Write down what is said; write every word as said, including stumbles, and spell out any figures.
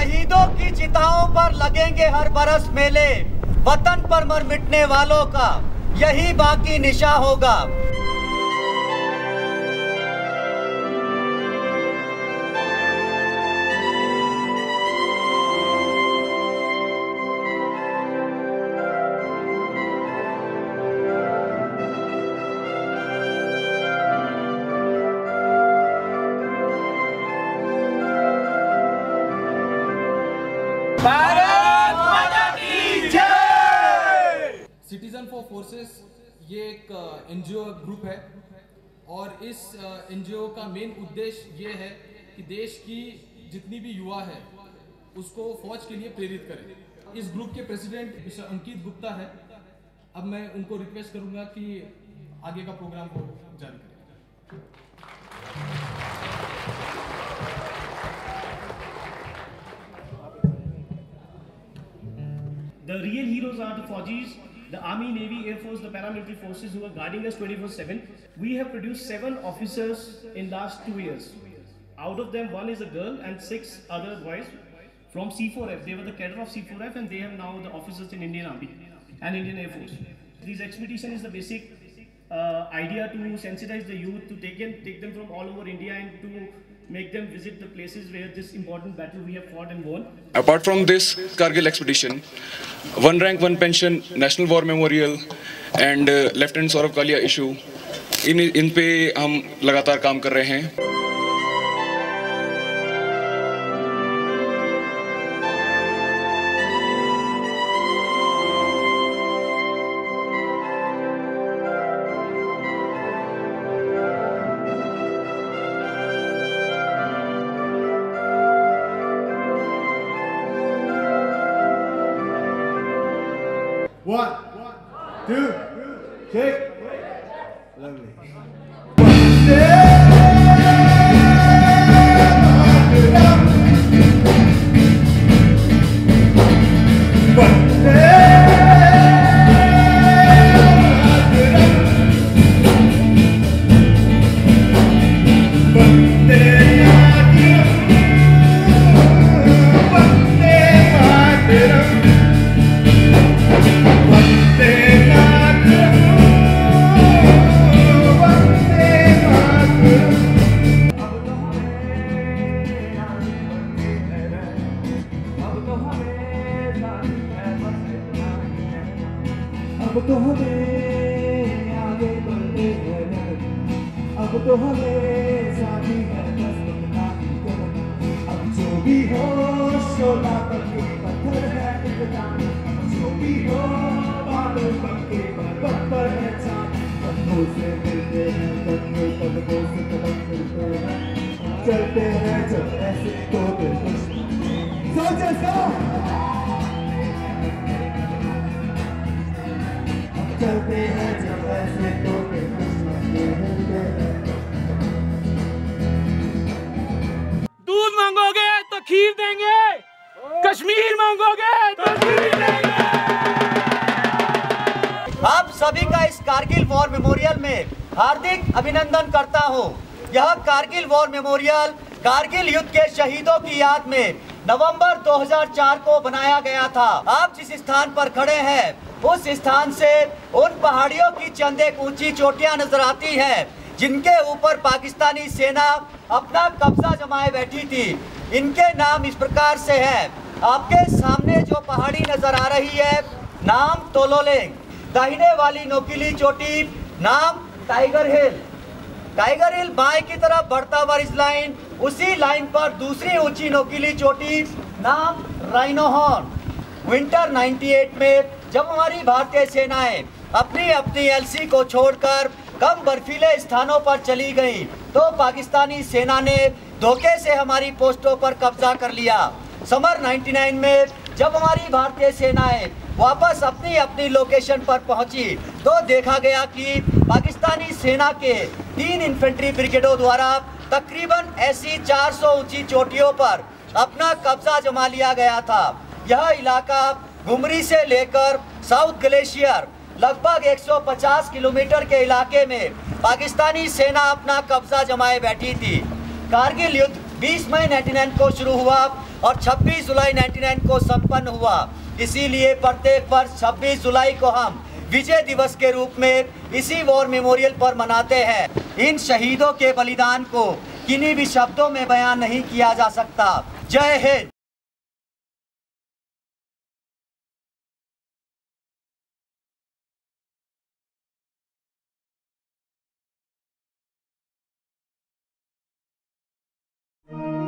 शहीदों की चिताओं पर लगेंगे हर बरस मेले, वतन पर मर मिटने वालों का यही बाकी निशा होगा। भारत माता की जय। सिटीजन फॉर फोर्सेस ये एक एनजीओ ग्रुप है और इस एनजीओ का मेन उद्देश्य ये है कि देश की जितनी भी युवा है उसको फौज के लिए प्रेरित करें। इस ग्रुप के प्रेसिडेंट मिस्टर अंकित गुप्ता है। अब मैं उनको रिक्वेस्ट करूंगा कि आगे का प्रोग्राम को जारी करें। The real heroes are the Fauji's, the Army, Navy, Air Force, the paramilitary forces who are guarding us twenty-four seven. We have produced seven officers in last two years. Out of them, one is a girl and six other boys from C four F. They were the cadre of C four F and they have now the officers in Indian Army and Indian Air Force. This expedition is the basic uh, idea to sensitize the youth, to take them, take them from all over India and to make them visit the places where this important battle we have fought and won. Apart from this Kargil expedition, one rank, one pension, National War Memorial and uh, Lieutenant Saurabh Kalia issue, इन इन पे हम लगातार काम कर रहे हैं। One, two, shake. Lovely. अब तो हमें आगे बढ़ते हैं, अब तो हमें साथी है बस इतना ही करना। अब जो भी हो शोला बनके पत्थर है इकरार, जो भी हो बादल बनके पर्वत पर है चाँद। कदमों से मिलते हैं कदमों कदमों से कदम मिलते हैं, चलते हैं जब ऐसे तो दिल खुश सोचे सो चलते हैं जब ऐसे तो के दूध मांगोगे तो खीर देंगे, कश्मीर मांगोगे तो खीर देंगे। आप सभी का इस कारगिल वॉर मेमोरियल में हार्दिक अभिनंदन करता हूं। यह कारगिल वॉर मेमोरियल कारगिल युद्ध के शहीदों की याद में नवंबर दो हज़ार चार को बनाया गया था। आप जिस स्थान पर खड़े हैं उस स्थान से उन पहाड़ियों की चंद एक ऊंची चोटियां नजर आती हैं जिनके ऊपर पाकिस्तानी सेना अपना कब्जा जमाए बैठी थी। इनके नाम इस प्रकार से हैं। आपके सामने जो पहाड़ी नजर आ रही है नाम तोलोलेंग, दाहिने वाली नोकीली चोटी नाम टाइगर हिल। टाइगर हिल बाएं की तरफ बढ़ता हुआ इस लाइन, उसी लाइन पर दूसरी ऊंची नोकीली चोटी नाम राइनो हॉर्न। विंटर अट्ठानवे में जब हमारी भारतीय सेनाएं अपनी अपनी एलसी को छोड़कर कम बर्फीले स्थानों पर चली गईं, तो पाकिस्तानी सेना ने धोखे से हमारी पोस्टों पर कब्जा कर लिया। समर निन्यानवे में जब हमारी भारतीय सेनाएं वापस अपनी अपनी लोकेशन पर पहुंची तो देखा गया कि पाकिस्तानी सेना के तीन इन्फेंट्री ब्रिगेडों द्वारा तकरीबन ऐसी चार सौ ऊंची चोटियों पर अपना कब्जा जमा लिया गया था। यह इलाका घुमरी से लेकर साउथ ग्लेशियर लगभग एक सौ पचास किलोमीटर के इलाके में पाकिस्तानी सेना अपना कब्जा जमाए बैठी थी। कारगिल युद्ध बीस मई निन्यानवे को शुरू हुआ और छब्बीस जुलाई निन्यानवे को संपन्न हुआ। इसीलिए प्रत्येक वर्ष छब्बीस जुलाई को हम विजय दिवस के रूप में इसी वॉर मेमोरियल पर मनाते हैं। इन शहीदों के बलिदान को किन्हीं भी शब्दों में बयान नहीं किया जा सकता। जय हिंद। Thank you.